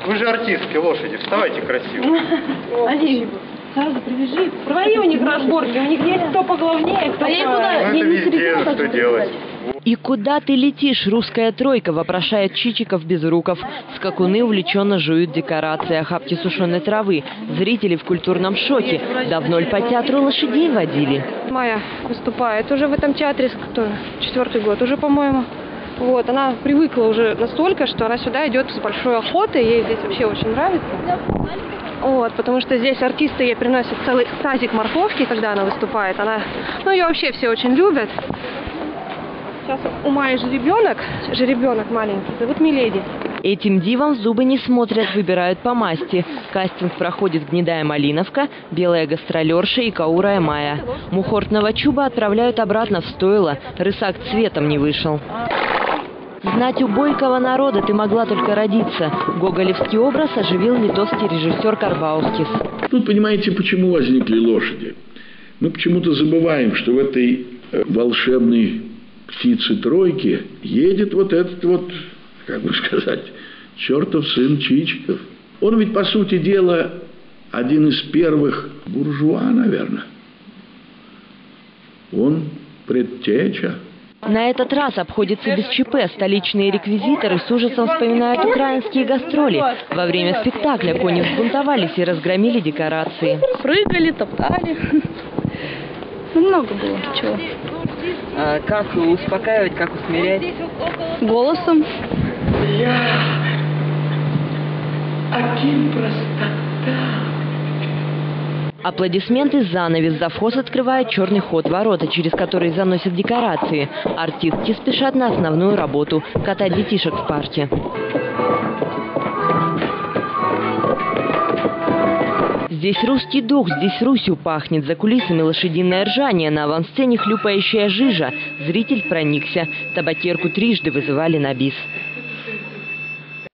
Вы же артистки лошади, вставайте красиво. Алина, сразу привяжи. Проводи у них разборки, у них есть кто поглавнее, кто... Ну, это везде, что делать. «И куда ты летишь, русская тройка?» – вопрошает Чичиков Безруков. Скакуны увлеченно жуют декорации, охапки сушеной травы. Зрители в культурном шоке. Давно ли по театру лошадей водили? Майя выступает уже в этом театре, который 4-й год уже, по-моему. Вот, она привыкла уже настолько, что она сюда идет с большой охотой, ей здесь вообще очень нравится. Вот, потому что здесь артисты ей приносят целый тазик морковки, когда она выступает. Ну, ее вообще все очень любят. Сейчас у Майи жеребенок маленький, зовут Миледи. Этим дивам в зубы не смотрят, выбирают по масти. Кастинг проходит гнедая малиновка, белая гастролерша и каурая Майя. Мухортного чуба отправляют обратно в стойло, рысак цветом не вышел. Знать у бойкого народа ты могла только родиться. Гоголевский образ оживил литовский режиссер Карбаускис. Тут понимаете, почему возникли лошади? Мы почему-то забываем, что в этой волшебной птицы-тройки едет вот этот вот, как бы сказать, чертов сын Чичиков. Он ведь, по сути дела, один из первых буржуа, наверное. Он предтеча. На этот раз обходится без ЧП. Столичные реквизиторы с ужасом вспоминают украинские гастроли. Во время спектакля кони взбунтовались и разгромили декорации. Прыгали, топтали. Много было чего. А как успокаивать, как усмирять? Голосом. Аплодисменты, занавес, завхоз открывает черный ход, ворота, через которые заносят декорации. Артистки спешат на основную работу – катать детишек в парке. Здесь русский дух, здесь Русью пахнет. За кулисами лошадиное ржание, на авансцене хлюпающая жижа. Зритель проникся. Табакерку трижды вызывали на бис.